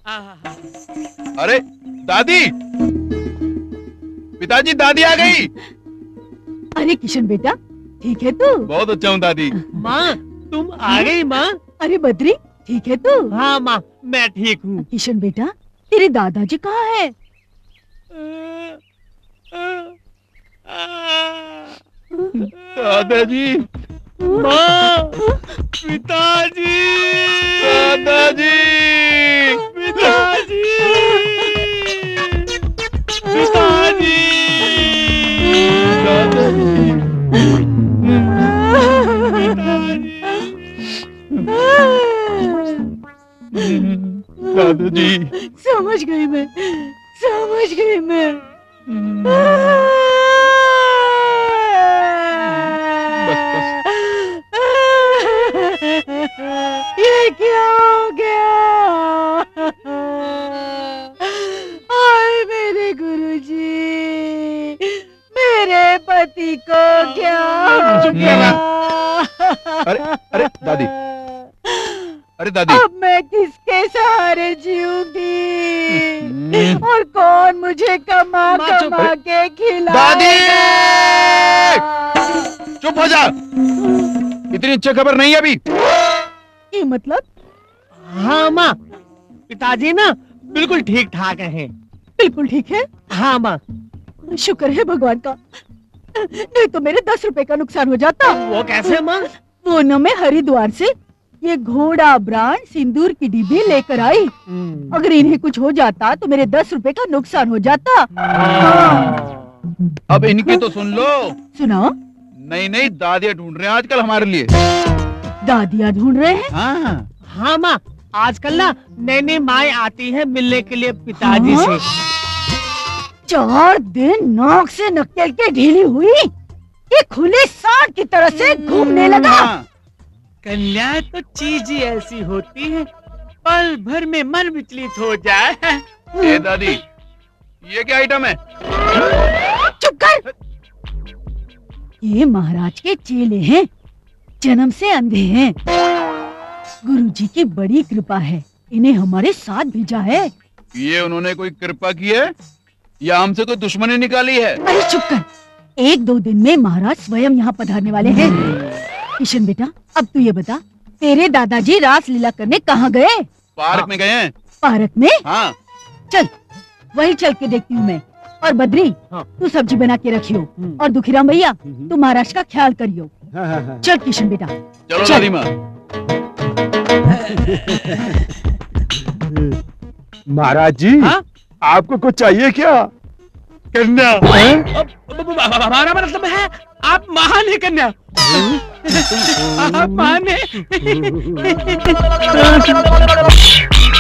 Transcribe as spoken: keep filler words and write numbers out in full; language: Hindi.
अरे दादी, पिताजी दादी आ गई। अरे किशन बेटा, ठीक है तू? बहुत अच्छा हूँ दादी। माँ तुम आ गई माँ? अरे बद्री, ठीक है तू? हाँ माँ मैं ठीक हूँ। किशन बेटा, तेरे दादाजी कहाँ है? दादाजी, माँ, पिताजी, दादाजी, पिताजी, पिताजी, दादाजी। समझ गई मैं, समझ गई मैं। बस बस। ये क्या हो गया? आए मेरे गुरुजी, मेरे पति को क्या हो गया? अरे अरे दादी, अरे दादी, अब मैं किसके सहारे जीऊंगी? और कौन मुझे कमा कमा के खिलाएगा? दादी चुप हो जा, इतनी अच्छी खबर नहीं है अभी। ये मतलब? हाँ माँ, पिताजी ना बिल्कुल ठीक ठाक हैं। बिल्कुल ठीक है? हाँ माँ। शुक्र है भगवान का, नहीं तो मेरे दस रुपए का नुकसान हो जाता। वो कैसे माँ? वो न मैं हरिद्वार से ये घोड़ा ब्रांड सिंदूर की डिब्बी लेकर आई। अगर इन्हें कुछ हो जाता तो मेरे दस रुपए का नुकसान हो जाता। अब इनकी तो सुन लो। सुनाओ। नहीं नहीं, दादियाँ ढूंढ रहे हैं आजकल हमारे लिए। दादियाँ ढूंढ रहे हैं? हाँ हाँ माँ, आजकल ना नई नई माएँ आती हैं मिलने के लिए पिताजी हाँ? से। चार दिन नाक से नकेल के ढीली हुई, ये खुले सांड की तरह से घूमने लगा। कन्या तो चीज ही ऐसी होती है, पल भर में मन विचलित हो जाए। ए दादी, ये क्या आइटम है? चुप कर। ये महाराज के चेले हैं, जन्म से अंधे हैं। गुरुजी की बड़ी कृपा है, इन्हें हमारे साथ भेजा है। ये उन्होंने कोई कृपा की है या हमसे कोई दुश्मनी निकाली है? अरे चुप कर, एक दो दिन में महाराज स्वयं यहाँ पधारने वाले हैं। किशन बेटा, अब तू ये बता, तेरे दादाजी रास लीला करने कहाँ गए? पार्क हाँ। में गए हैं। पार्क में? हाँ। चल वही चल के देखती हूँ मैं। और बद्री हाँ। तू सब्जी बना के रखियो, और दुखीराम भैया तू महाराज का ख्याल करियो। चल किशन बेटा चलो दादी माँ। महाराज जी हाँ? आपको कुछ चाहिए क्या? कन्या। हमारा मतलब है आप महान है कन्या। आप महान है।